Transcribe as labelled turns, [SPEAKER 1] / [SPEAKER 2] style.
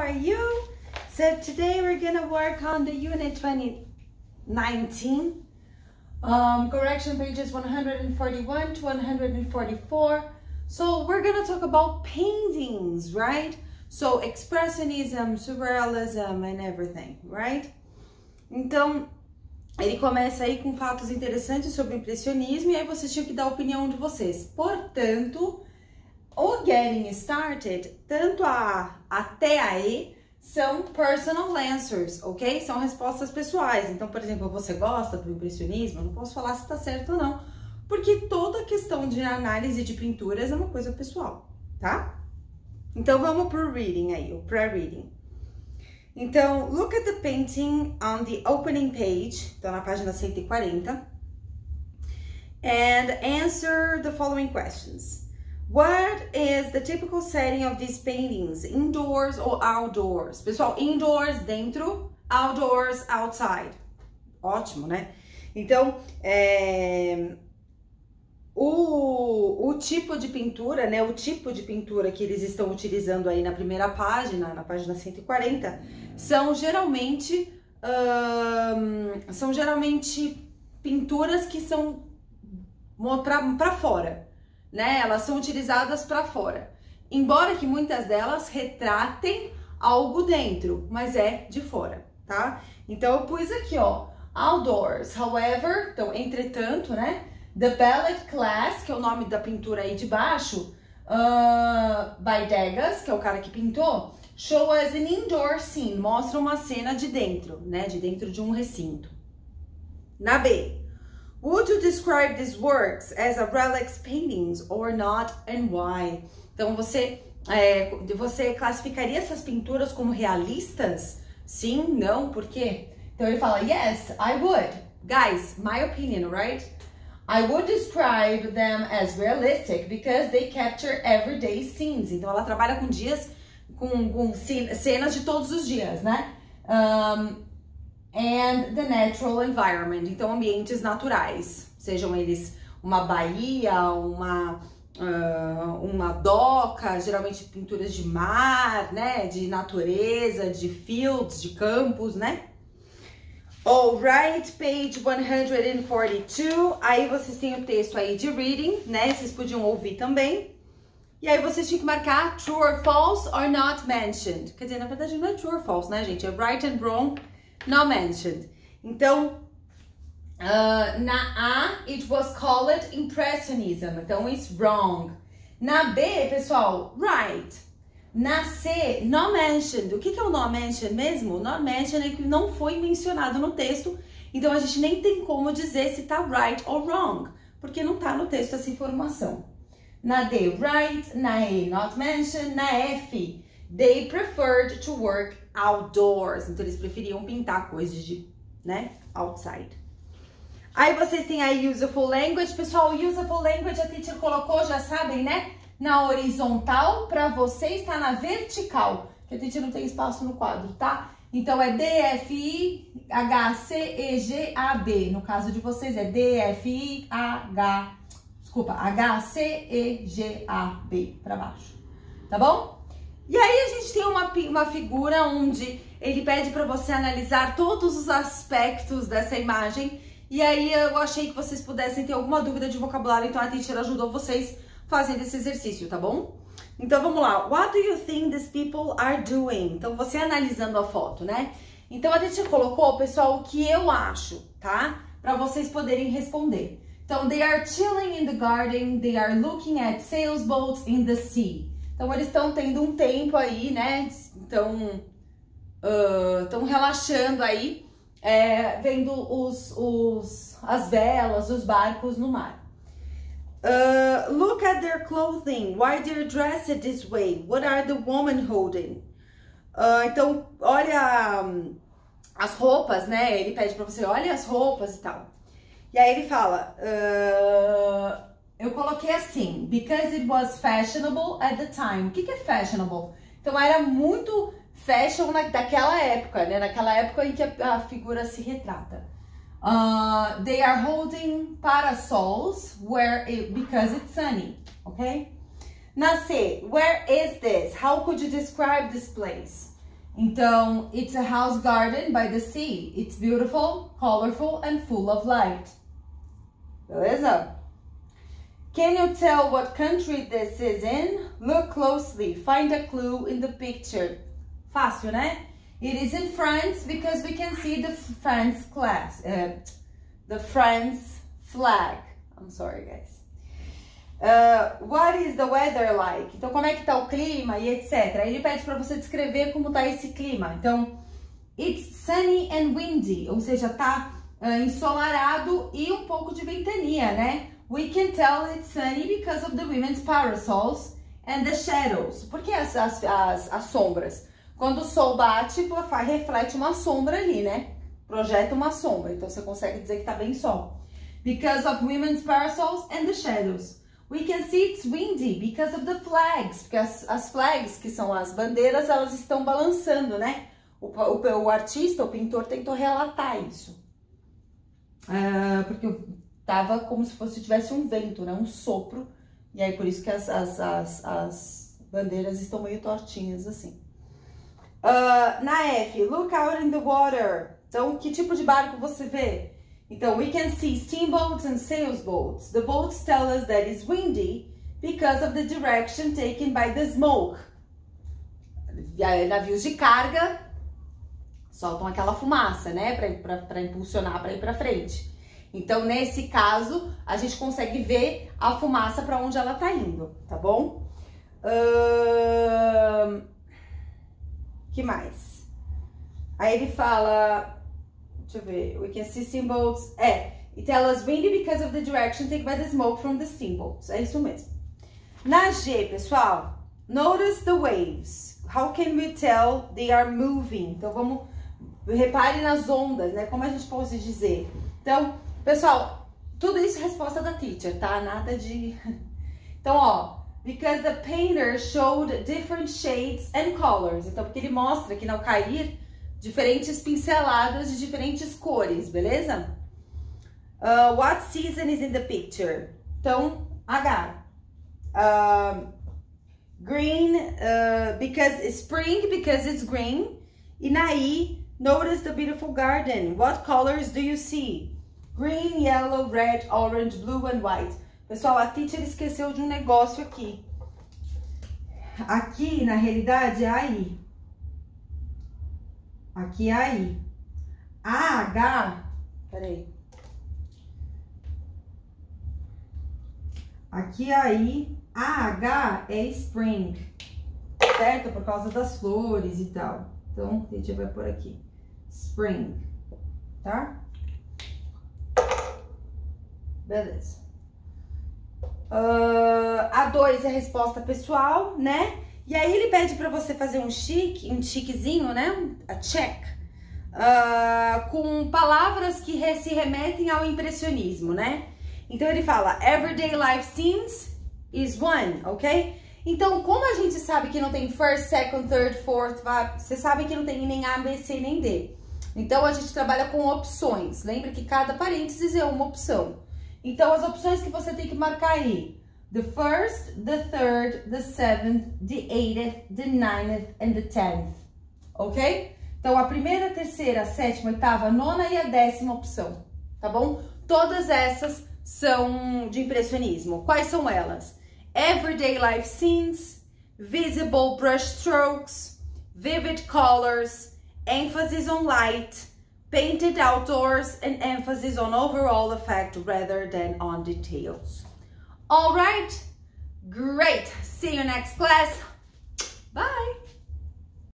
[SPEAKER 1] are you? So today we're gonna work on the Unit 2019, correction pages 141 to 144. So we're gonna talk about paintings, right? So expressionism, surrealism and everything, right? Então, ele começa aí com fatos interessantes sobre o impressionismo e aí vocês tinham que dar a opinião de vocês. Portanto, o getting started, tanto a até a E, são personal answers, ok? São respostas pessoais. Então, por exemplo, você gosta do impressionismo? Eu não posso falar se está certo ou não, porque toda questão de análise de pinturas é uma coisa pessoal, tá? Então, vamos pro reading aí, o pré-reading. Então, look at the painting on the opening page, então na página 140, and answer the following questions. What is the typical setting of these paintings, indoors or outdoors? Pessoal, indoors, dentro, outdoors, outside. Ótimo, né? Então, o tipo de pintura, né? O tipo de pintura que eles estão utilizando aí na primeira página, na página 140, são geralmente pinturas que são para fora, né? Elas são utilizadas para fora. Embora que muitas delas retratem algo dentro, mas é de fora, tá? Então eu pus aqui, ó, outdoors. However, então, entretanto, né? The Ballet Class, que é o nome da pintura aí de baixo, by Degas, que é o cara que pintou, show us an indoor scene, mostra uma cena de dentro, né? De dentro de um recinto. Na B, would you describe these works as a relics paintings or not and why? Então você classificaria essas pinturas como realistas? Sim, não, por quê? Então ele fala, yes, I would. Guys, my opinion, right? I would describe them as realistic because they capture everyday scenes. Então ela trabalha com dias, com cenas de todos os dias, né? And the natural environment, então ambientes naturais, sejam eles uma baía, uma doca, geralmente pinturas de mar, né, de natureza, de fields, de campos, né? Alright, page 142, aí vocês têm o texto aí de reading, né, vocês podiam ouvir também. E aí vocês tinham que marcar true or false or not mentioned. Quer dizer, na verdade não é true or false, né, gente? É right and wrong, not mentioned. Então, na A, it was called impressionism. Então, it's wrong. Na B, pessoal, right. Na C, not mentioned. O que é o not mentioned mesmo? Not mentioned é que não foi mencionado no texto. Então, a gente nem tem como dizer se tá right or wrong, porque não tá no texto essa informação. Na D, right. Na E, not mentioned. Na F, they preferred to work outdoors. Então, eles preferiam pintar coisas de, né, outside. Aí vocês têm aí useful language. Pessoal, useful language a teacher colocou, já sabem, né? Na horizontal, para você está na vertical, que a teacher não tem espaço no quadro, tá? Então, é D-F-I-H-C-E-G-A-B. No caso de vocês, é H-C-E-G-A-B, para baixo. Tá bom? E aí, a gente tem uma figura onde ele pede para você analisar todos os aspectos dessa imagem. E aí, eu achei que vocês pudessem ter alguma dúvida de vocabulário, então a teacher ajudou vocês fazendo esse exercício, tá bom? Então, vamos lá. What do you think these people are doing? Então, você analisando a foto, né? Então, a teacher colocou, pessoal, o que eu acho, tá? Para vocês poderem responder. Então, they are chilling in the garden, they are looking at sailboats in the sea. Então, eles estão tendo um tempo aí, né? Então, estão relaxando aí, vendo as velas, os barcos no mar. Look at their clothing. Why they're dressed this way? What are the women holding? Então, olha as roupas, né? Ele pede pra você, olha as roupas e tal. E aí ele fala, eu coloquei assim, because it was fashionable at the time. O que é fashionable? Então, era muito fashion daquela época, né? Naquela época em que a figura se retrata. They are holding parasols because it's sunny, okay? Na C, where is this? How could you describe this place? Então, it's a house garden by the sea. It's beautiful, colorful, and full of light. Beleza? Can you tell what country this is in? Look closely. Find a clue in the picture. Fácil, né? It is in France because we can see the France flag. I'm sorry, guys. What is the weather like? Então, como é que tá o clima e etc. Aí ele pede para você descrever como tá esse clima. Então, it's sunny and windy, ou seja, tá ensolarado e um pouco de ventania, né? We can tell it's sunny because of the women's parasols and the shadows. Por que as sombras? Quando o sol bate, reflete uma sombra ali, né? Projeta uma sombra. Então, você consegue dizer que tá bem sol. Because of women's parasols and the shadows. We can see it's windy because of the flags. Porque as flags, que são as bandeiras, elas estão balançando, né? O artista, o pintor, tentou relatar isso. Porque tava como se tivesse um vento, né? Um sopro. E aí, por isso que as bandeiras estão meio tortinhas, assim. Na F, look out in the water. Então, que tipo de barco você vê? Então, we can see steamboats and sailboats. The boats tell us that it's windy because of the direction taken by the smoke. Navios de carga soltam aquela fumaça, né? Para impulsionar, para ir para frente. Então, nesse caso, a gente consegue ver a fumaça para onde ela tá indo, tá bom? Que mais? Aí ele fala... Deixa eu ver. We can see steamboats. It tells us windy because of the direction taken by the smoke from the steamboats. É isso mesmo. Na G, pessoal, notice the waves. How can we tell they are moving? Então, vamos... Repare nas ondas, né? Como a gente pode dizer? Então, pessoal, tudo isso é resposta da teacher, tá? Nada de... Então, ó... Because the painter showed different shades and colors. Então, porque ele mostra que ao cair... diferentes pinceladas de diferentes cores, beleza? What season is in the picture? Então, H. Green, because spring, because it's green. E na I, notice the beautiful garden. What colors do you see? Green, yellow, red, orange, blue and white. Pessoal, a teacher esqueceu de um negócio aqui. Aqui, na realidade, é a I. Aqui é a I. A H, peraí. Aqui é a I. A H é spring, certo? Por causa das flores e tal. Então, a gente vai por aqui. Spring, tá? Beleza. A2 é a resposta pessoal, né? E aí ele pede para você fazer um chiquezinho, né? A check. Com palavras que se remetem ao impressionismo, né? Então ele fala, everyday life scenes is one, ok? Então, como a gente sabe que não tem first, second, third, fourth, você sabe que não tem nem A, B, C, nem D. Então, a gente trabalha com opções. Lembra que cada parênteses é uma opção. Então, as opções que você tem que marcar aí. The first, the third, the seventh, the eighth, the ninth and the 10th. Ok? Então, a primeira, terceira, a sétima, a oitava, a nona e a 10ª opção. Tá bom? Todas essas são de impressionismo. Quais são elas? Everyday life scenes, visible brush strokes, vivid colors, emphasis on light, painted outdoors, and emphasis on overall effect rather than on details. All right, great. See you next class.